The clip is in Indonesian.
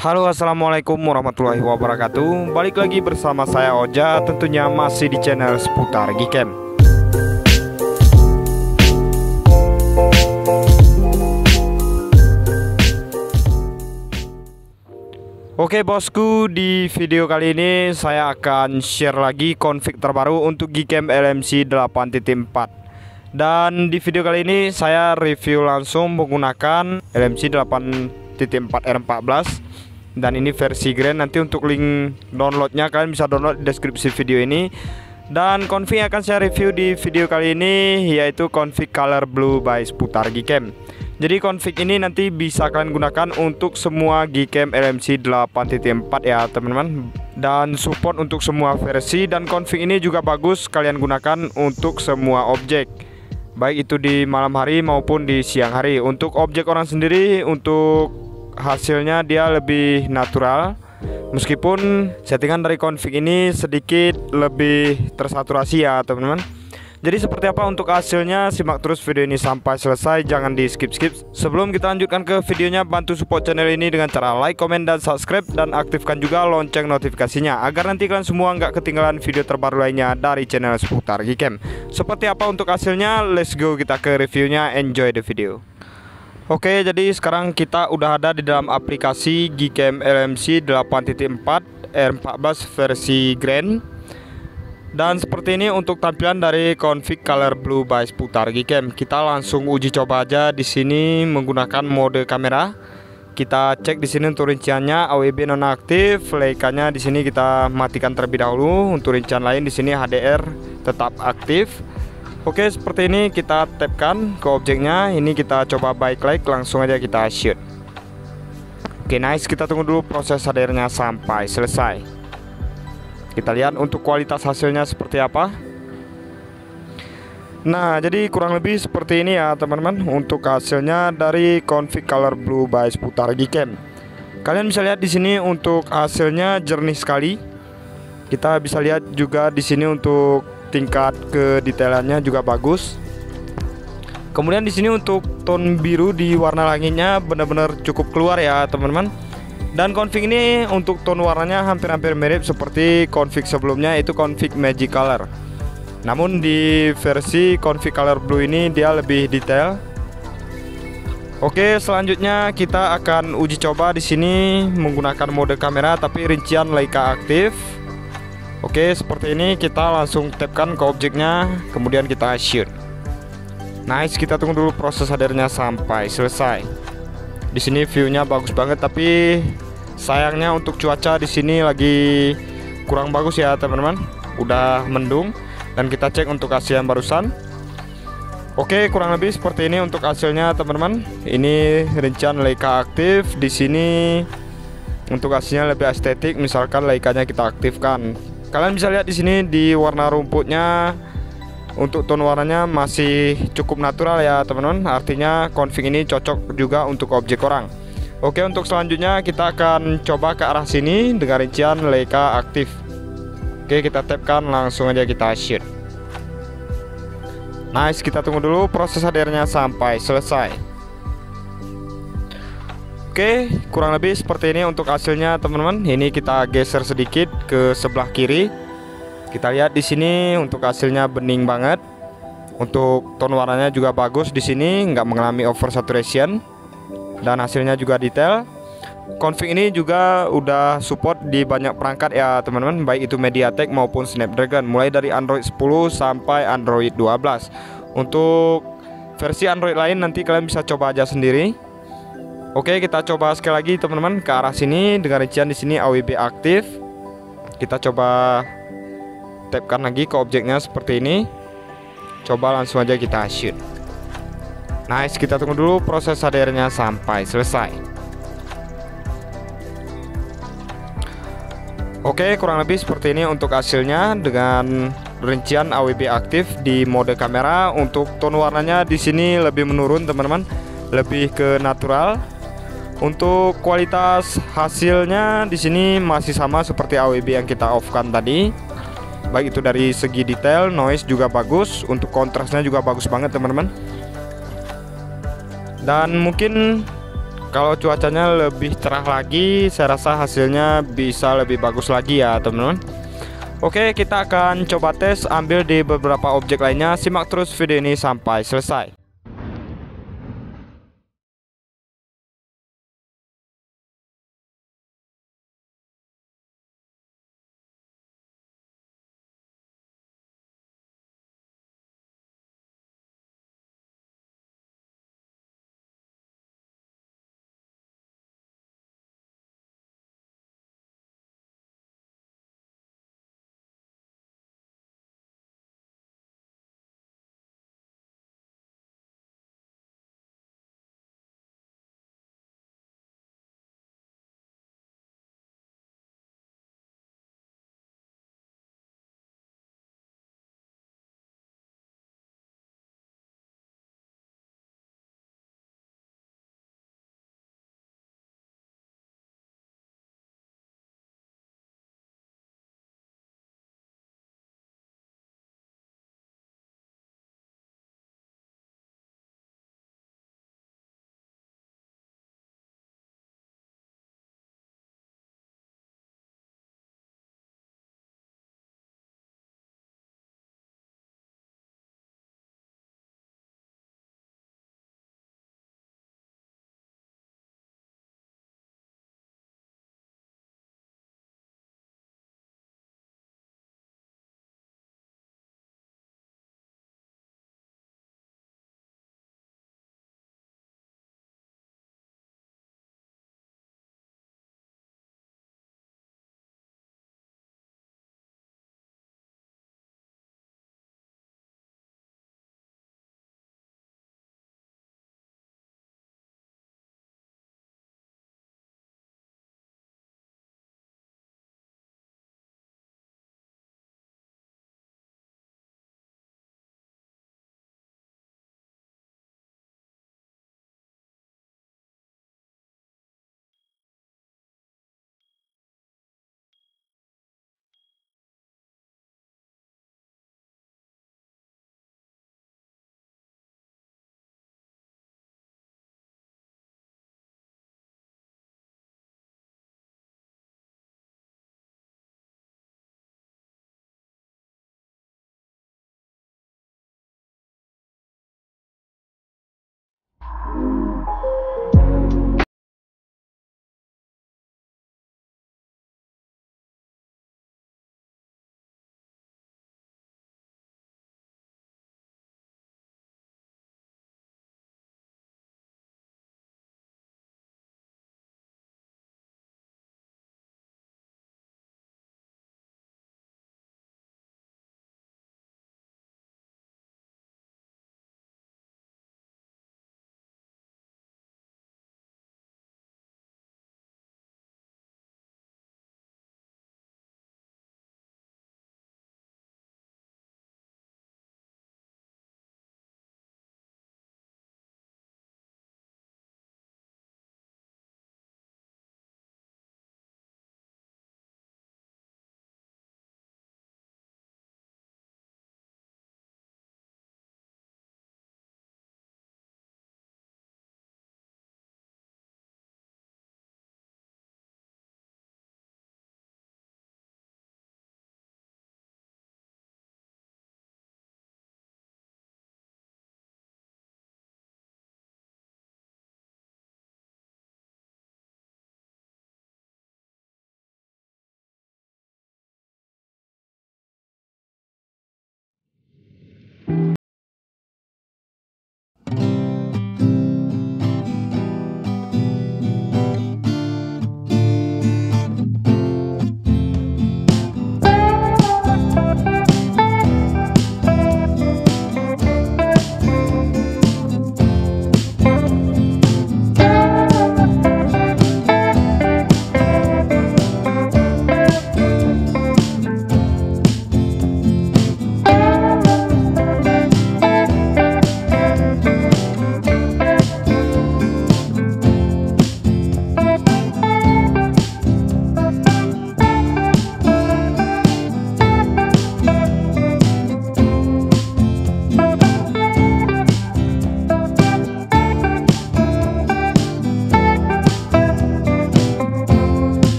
Halo, assalamualaikum warahmatullahi wabarakatuh. Balik lagi bersama saya Oja, tentunya masih di channel seputar Gcam. Oke bosku, di video kali ini saya akan share lagi config terbaru untuk Gcam LMC 8.4. Dan di video kali ini saya review langsung menggunakan LMC 8.4 R14. Dan ini versi Grand. Nanti untuk link downloadnya kalian bisa download di deskripsi video ini. Dan config yang akan saya review di video kali ini yaitu config color blue by seputar Gcam. Jadi config ini nanti bisa kalian gunakan untuk semua Gcam LMC 8.4 ya teman-teman. Dan support untuk semua versi. Dan config ini juga bagus kalian gunakan untuk semua objek, baik itu di malam hari maupun di siang hari. Untuk objek orang sendiri, untuk hasilnya dia lebih natural, meskipun settingan dari config ini sedikit lebih tersaturasi ya teman-teman. Jadi seperti apa untuk hasilnya, simak terus video ini sampai selesai, jangan di skip-skip. Sebelum kita lanjutkan ke videonya, bantu support channel ini dengan cara like, komen, dan subscribe. Dan aktifkan juga lonceng notifikasinya agar nanti kalian semua nggak ketinggalan video terbaru lainnya dari channel seputar Gcam. Seperti apa untuk hasilnya, let's go kita ke reviewnya, enjoy the video. Oke, jadi sekarang kita udah ada di dalam aplikasi Gcam LMC 8.4 R14 versi Grand. Dan seperti ini untuk tampilan dari config color blue by seputar Gcam. Kita langsung uji coba aja di sini menggunakan mode kamera. Kita cek di sini untuk rinciannya AWB nonaktif, Leica-nya di sini kita matikan terlebih dahulu. Untuk rincian lain di sini HDR tetap aktif. Oke, seperti ini kita tapkan ke objeknya. Ini kita coba backlight, langsung aja kita shoot. Oke, nice. Kita tunggu dulu proses HDR-nya sampai selesai. Kita lihat untuk kualitas hasilnya seperti apa. Nah, jadi kurang lebih seperti ini ya teman-teman untuk hasilnya dari config color blue by seputar Gcam. Kalian bisa lihat di sini untuk hasilnya jernih sekali. Kita bisa lihat juga di sini untuk tingkat kedetailannya juga bagus. Kemudian di sini untuk tone biru di warna langitnya benar-benar cukup keluar ya teman-teman. Dan config ini untuk tone warnanya hampir-hampir mirip seperti config sebelumnya, itu config Magic Color. Namun di versi config color blue ini dia lebih detail. Oke, selanjutnya kita akan uji coba di sini menggunakan mode kamera tapi rincian Leica aktif. Oke, seperti ini kita langsung tapkan ke objeknya, kemudian kita shoot. Nice, kita tunggu dulu proses HDR-nya sampai selesai. Di sini view-nya bagus banget, tapi sayangnya untuk cuaca di sini lagi kurang bagus ya teman-teman. Udah mendung. Dan kita cek untuk hasil yang barusan. Oke, kurang lebih seperti ini untuk hasilnya teman-teman. Ini rincian Leica aktif. Di sini untuk hasilnya lebih estetik, misalkan Leica-nya kita aktifkan. Kalian bisa lihat di sini di warna rumputnya untuk tone warnanya masih cukup natural ya teman-teman. Artinya config ini cocok juga untuk objek orang. Oke, untuk selanjutnya kita akan coba ke arah sini dengan rincian Leica aktif. Oke, kita tapkan, langsung aja kita shoot. Nice, kita tunggu dulu proses HDR-nya sampai selesai. Oke, kurang lebih seperti ini untuk hasilnya teman-teman. Ini kita geser sedikit ke sebelah kiri. Kita lihat di sini untuk hasilnya bening banget. Untuk tone warnanya juga bagus di sini, nggak mengalami oversaturation. Dan hasilnya juga detail. Config ini juga udah support di banyak perangkat ya teman-teman, baik itu MediaTek maupun Snapdragon, mulai dari Android 10 sampai Android 12. Untuk versi Android lain nanti kalian bisa coba aja sendiri. Oke, kita coba sekali lagi teman-teman ke arah sini dengan rincian di sini AWB aktif. Kita coba tapkan lagi ke objeknya seperti ini. Coba langsung aja kita shoot. Nice, kita tunggu dulu proses HDR-nya sampai selesai. Oke, kurang lebih seperti ini untuk hasilnya dengan rincian AWB aktif di mode kamera. Untuk tone warnanya di sini lebih menurun teman-teman, lebih ke natural. Untuk kualitas hasilnya di sini masih sama seperti AWB yang kita off-kan tadi. Baik itu dari segi detail, noise juga bagus. Untuk kontrasnya juga bagus banget teman-teman. Dan mungkin Kalau cuacanya lebih cerah lagi, saya rasa hasilnya bisa lebih bagus lagi ya teman-teman. Oke, kita akan coba tes ambil di beberapa objek lainnya. Simak terus video ini sampai selesai.